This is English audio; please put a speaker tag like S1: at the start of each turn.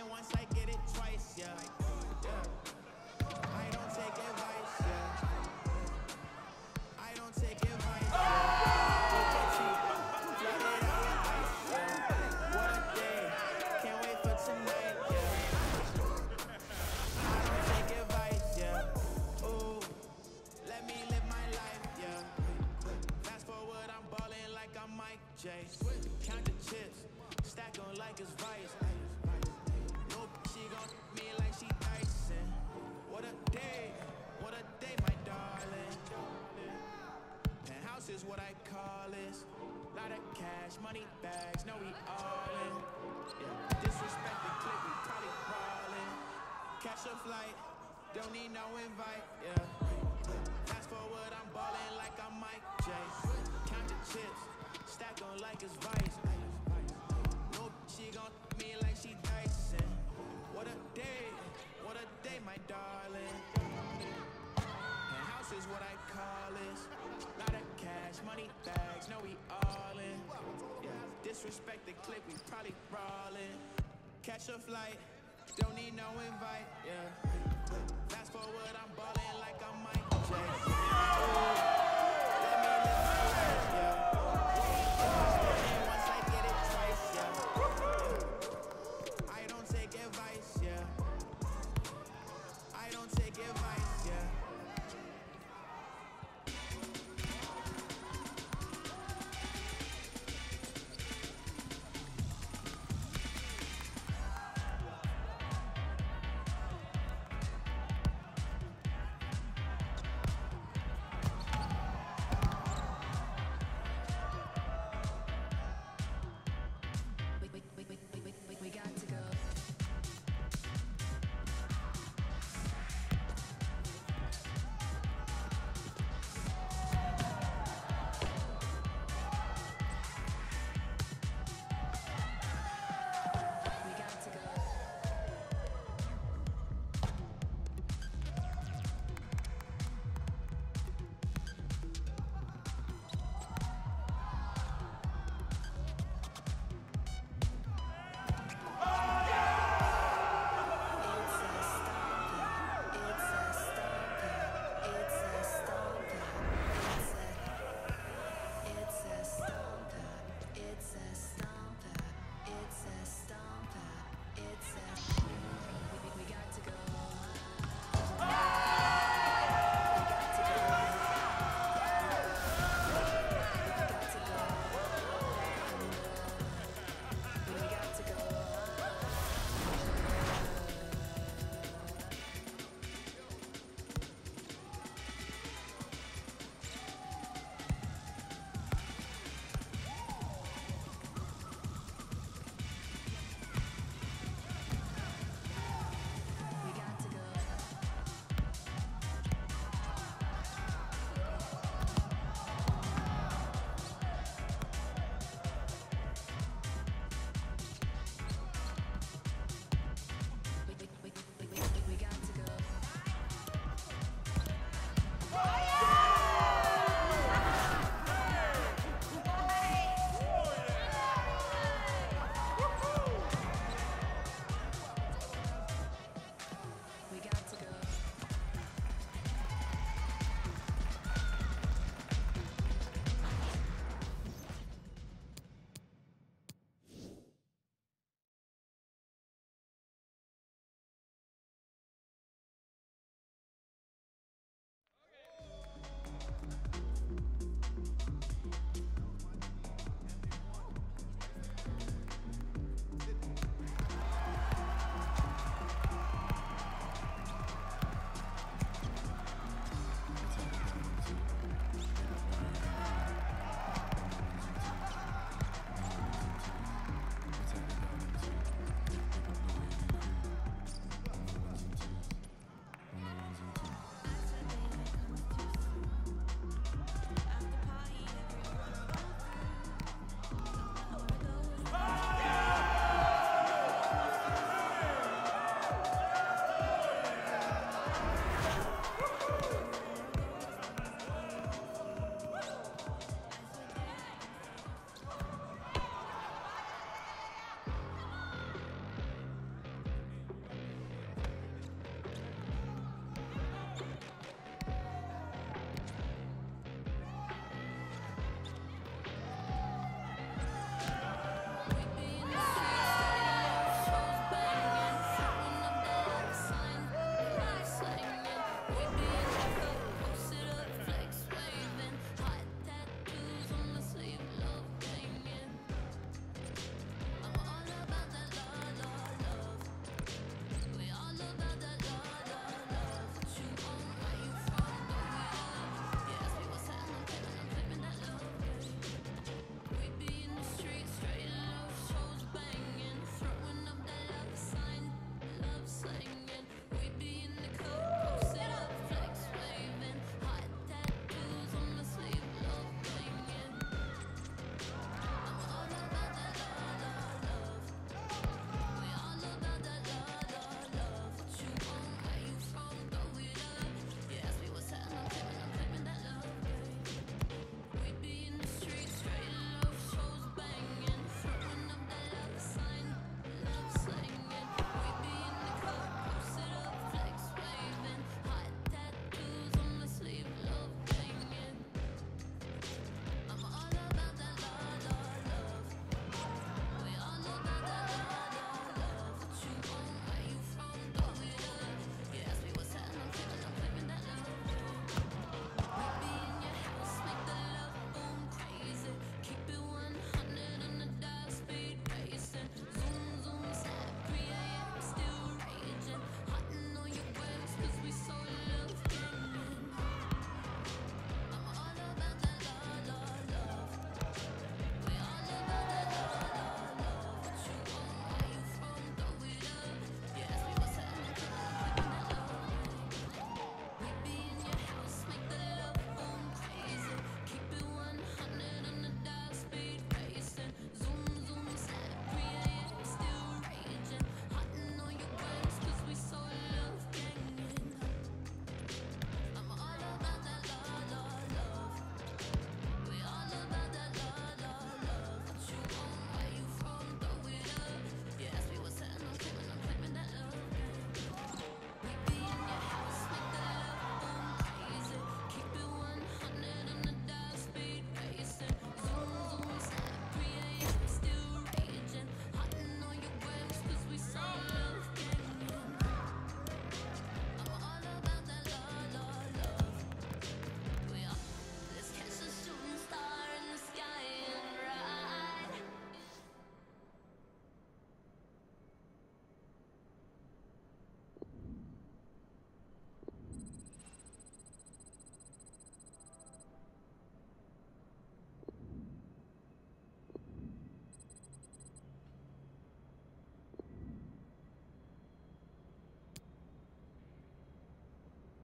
S1: And once I get it twice, yeah, yeah. I don't take advice, yeah. I don't take advice, yeah. Flooded out with ice, yeah. What a day, can't wait for tonight, yeah. I don't take advice, yeah. Ooh, let me live my life, yeah. Fast forward, I'm ballin' like I'm Mike J. Count the chips, stack 'em like it's vice. No, she gon' me like she Tyson. What a day, my darling. Penthouse is what I call this. Lot of cash, money bags, no we all in. Yeah. Disrespect the clip, we probably crawling. Catch a flight, don't need no invite, yeah. Fast forward, I'm ballin' like I'm Mike J. Count the chips, stack 'em like it's vice. No, she gon' me like she Tyson. What a day, my darling. Penthouse is what I call this. Lot of cash, money bags, no we all in. Yeah, disrespect the click, we probably brawling. Catch a flight, don't need no invite, yeah. Fast forward, I'm ballin' like I'm Mike J.